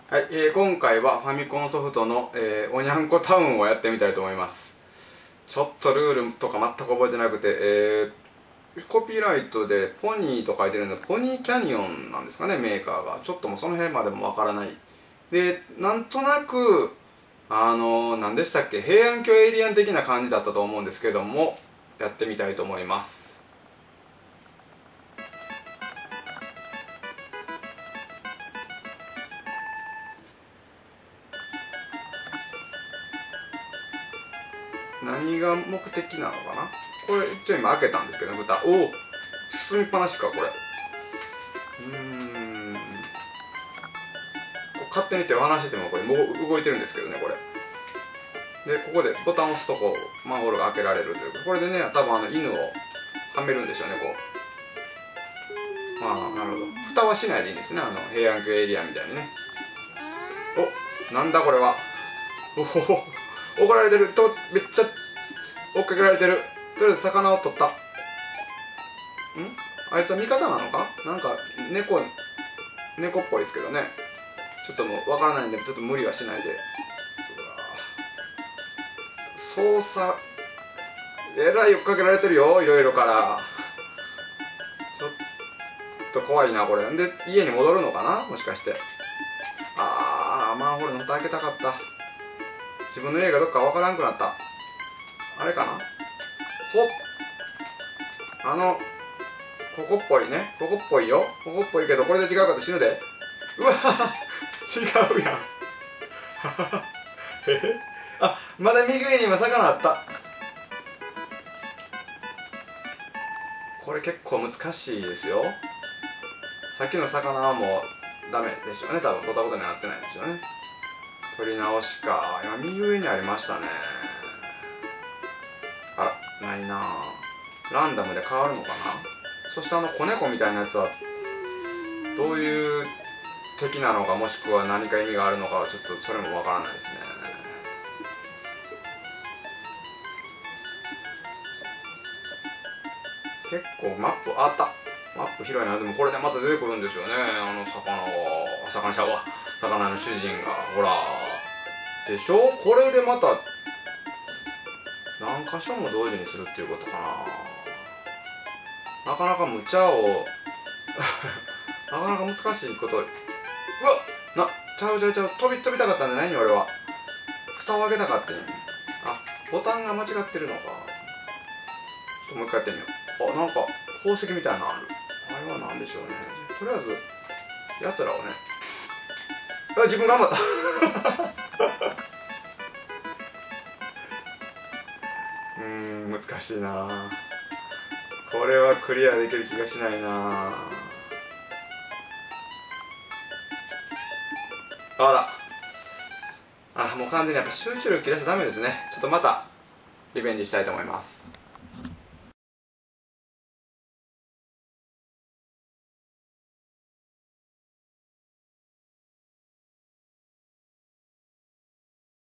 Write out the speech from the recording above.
はい、今回はファミコンソフトの、おにゃんこタウンをやってみたいと思います。ちょっとルールとか全く覚えてなくて、コピーライトでポニーと書いてるので、ポニーキャニオンなんですかね、メーカーが。ちょっともうその辺までもわからない。で、なんとなく、何でしたっけ、平安京エイリアン的な感じだったと思うんですけども、やってみたいと思います。何が目的なのかな。これ一応今開けたんですけど、蓋おお進みっぱなしかこれ。勝手に手を離しててもこれもう動いてるんですけどね、これで。ここでボタンを押すとこうマンホールが開けられるというこれでね、多分犬をはめるんでしょうね、こう。なるほど。蓋はしないでいいんですね、平安京エリアみたいにね。お、なんだこれは。おお、怒られてると、めっちゃ追っかけられてる。とりあえず魚を取った。あいつは味方なのか。なんか猫っぽいですけどね。ちょっともうわからないんで、ちょっと無理はしないで。操作えらい追っかけられてるよ、いろいろから。ちょっと怖いなこれ。で家に戻るのかな、もしかして。マンホールの蓋開けたかった。自分の家がどっかわからんくなった。あれかな。ほっ、ここっぽいね。ここっぽいよ。ここっぽいけど、これで違うかと死ぬで。うわ違うやんまだ右上に今魚あった。これ結構難しいですよ。さっきの魚はもうダメでしょうね、多分。ボタボタにはなってないでしょうね。取り直しか。今右上にありましたね。あら、ないな。ランダムで変わるのかな。そして子猫みたいなやつはどういう敵なのか、もしくは何か意味があるのかはちょっとそれもわからないですね。結構マップあった。マップ広いな。でもこれでまた出てくるんですよね、魚の主人が。ほらでしょ。これでまた何箇所も同時にするっていうことかな。なかなか無茶をなかなか難しいこと。うわっ、ちゃう、飛びたかったんじゃないの俺は。蓋を開けたかったんや。ボタンが間違ってるのか。ちょっともう一回やってみよう。なんか宝石みたいなのある。あれは何でしょうね。とりあえずやつらをね。自分頑張った難しいな。これはクリアできる気がしないな。もう完全にやっぱ集中力切らしちゃダメですね。ちょっとまたリベンジしたいと思います。